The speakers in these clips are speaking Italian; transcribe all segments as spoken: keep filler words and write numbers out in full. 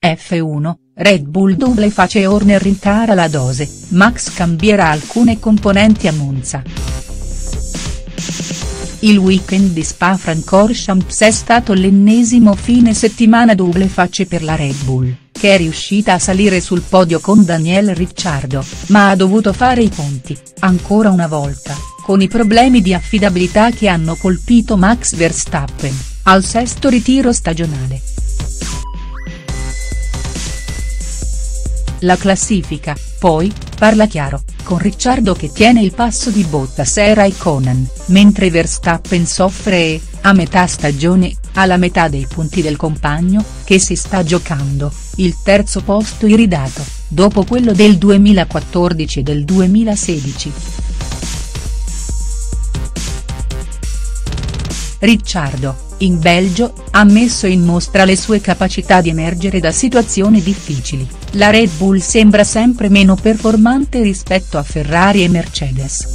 F uno, Red Bull double face Horner rincara la dose, Max cambierà alcune componenti a Monza. Il weekend di Spa-Francorchamps è stato l'ennesimo fine settimana double face per la Red Bull, che è riuscita a salire sul podio con Daniel Ricciardo, ma ha dovuto fare i conti, ancora una volta, con i problemi di affidabilità che hanno colpito Max Verstappen, al sesto ritiro stagionale. La classifica, poi, parla chiaro, con Ricciardo che tiene il passo di Bottas e Raikkonen, mentre Verstappen soffre e, a metà stagione, ha la metà dei punti del compagno, che si sta giocando, il terzo posto iridato, dopo quello del duemilaquattordici e del duemilasedici. Ricciardo, in Belgio, ha messo in mostra le sue capacità di emergere da situazioni difficili, la Red Bull sembra sempre meno performante rispetto a Ferrari e Mercedes.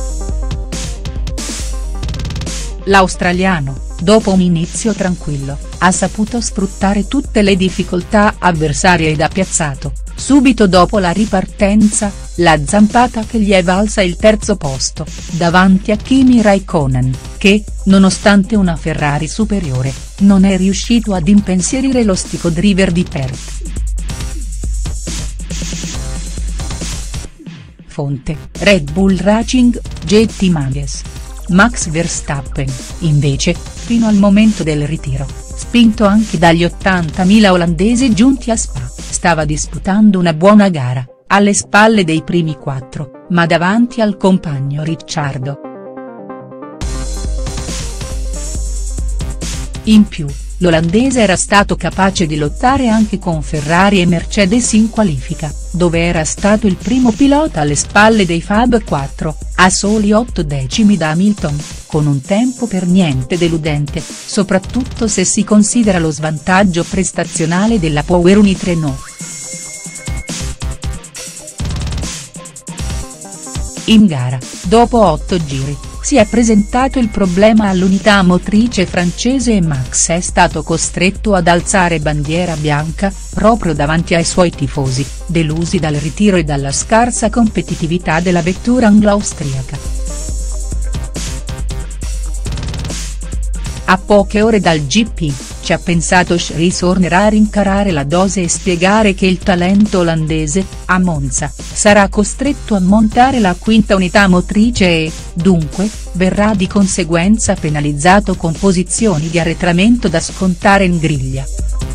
L'australiano, dopo un inizio tranquillo, ha saputo sfruttare tutte le difficoltà avversarie ed ha piazzato, subito dopo la ripartenza, la zampata che gli è valsa il terzo posto, davanti a Kimi Raikkonen, che, nonostante una Ferrari superiore, non è riuscito ad impensierire lo stico-driver di Perth. Fonte, Red Bull Racing, J T Mages. Max Verstappen, invece, fino al momento del ritiro, spinto anche dagli ottantamila olandesi giunti a Spa, stava disputando una buona gara, alle spalle dei primi quattro, ma davanti al compagno Ricciardo. In più, l'olandese era stato capace di lottare anche con Ferrari e Mercedes in qualifica, dove era stato il primo pilota alle spalle dei Fab quattro, a soli otto decimi da Hamilton, con un tempo per niente deludente, soprattutto se si considera lo svantaggio prestazionale della Power Unit Renault. In gara, dopo otto giri, si è presentato il problema all'unità motrice francese e Max è stato costretto ad alzare bandiera bianca, proprio davanti ai suoi tifosi, delusi dal ritiro e dalla scarsa competitività della vettura anglo-austriaca. A poche ore dal G P, ci ha pensato Chris Horner a rincarare la dose e spiegare che il talento olandese, a Monza, sarà costretto a montare la quinta unità motrice e, dunque, verrà di conseguenza penalizzato con posizioni di arretramento da scontare in griglia.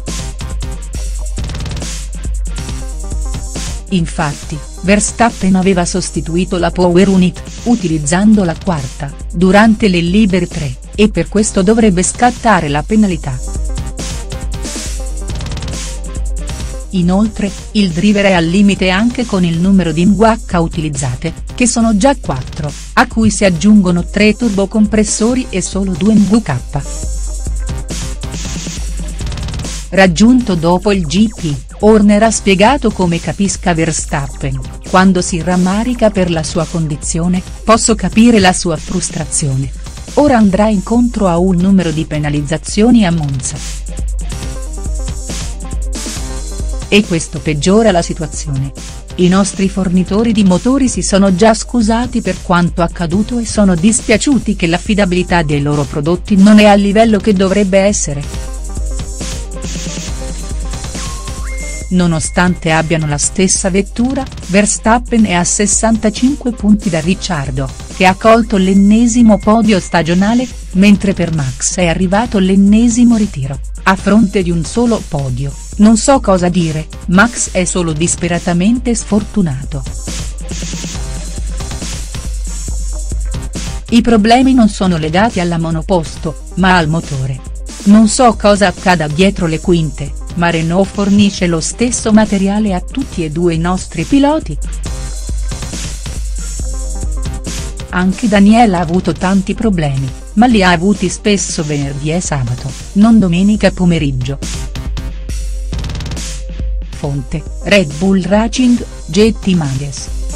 Infatti, Verstappen aveva sostituito la Power Unit, utilizzando la quarta, durante le libere tre, e per questo dovrebbe scattare la penalità. Inoltre, il driver è al limite anche con il numero di M W H utilizzate, che sono già quattro, a cui si aggiungono tre turbocompressori e solo due M W K. Raggiunto dopo il G P, Horner ha spiegato come capisca Verstappen, quando si rammarica per la sua condizione, posso capire la sua frustrazione. Ora andrà incontro a un numero di penalizzazioni a Monza. E questo peggiora la situazione. I nostri fornitori di motori si sono già scusati per quanto accaduto e sono dispiaciuti che l'affidabilità dei loro prodotti non è al livello che dovrebbe essere. Nonostante abbiano la stessa vettura, Verstappen è a sessantacinque punti da Ricciardo, che ha colto l'ennesimo podio stagionale, mentre per Max è arrivato l'ennesimo ritiro, a fronte di un solo podio. Non so cosa dire, Max è solo disperatamente sfortunato. I problemi non sono legati alla monoposto, ma al motore. Non so cosa accada dietro le quinte, ma Renault fornisce lo stesso materiale a tutti e due i nostri piloti. Anche Daniel ha avuto tanti problemi, ma li ha avuti spesso venerdì e sabato, non domenica pomeriggio. Fonte, Red Bull Racing, J T Mages.